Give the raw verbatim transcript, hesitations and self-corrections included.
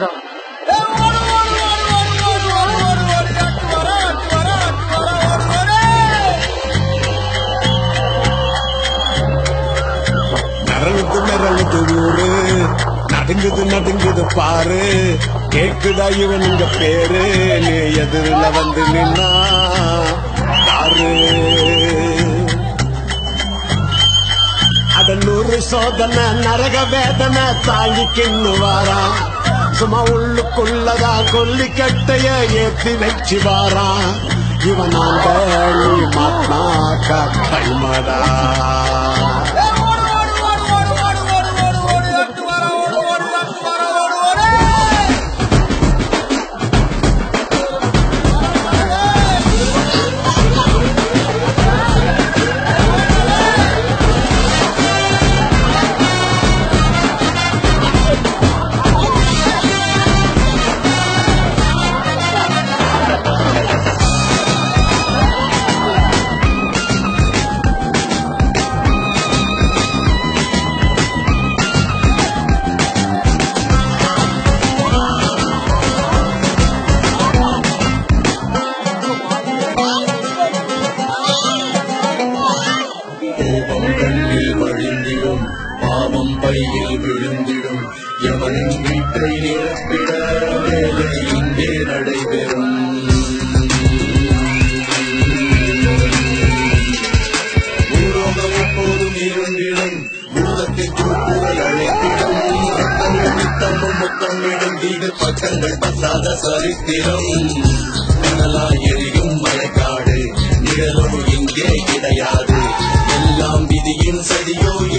பேசுறோம். நரளுது நரளுது ஊரு, நடுங்குது நடுங்குது பாரு, கேக்குதா இவனுங்க பேரு, நீ எதிரில வந்து நின்னா தாரு. அட நூறு சோதனை நரக வேதனை தாங்கிக்கின்னு வாரான், சும்மா உள்ளுக்குள்ளதான் கொல்லி கட்டைய ஏத்தி வச்சு வாரான். இவனாண்ட நீ மாட்னாக்கா கைமாடா. வழிந்திடும் பாவம் பையில் விழுந்திடும், எவனின் வீட்டை நிரப்பிட வேலை இங்கே நடைபெறும். பூலோகம் எப்போதும் இருந்திடும், பூதத்தின் தூக்குகள் அழைத்திடும், ரத்தமும் நித்தமும் முத்தமிடும் வீடு பக்கங்கள் பசாத சரித்திரம். கனலாய் எரியும் மழைக்காடு, நிழலோ இங்கே கிடையாது, எல்லாம் விதியின் சதியோ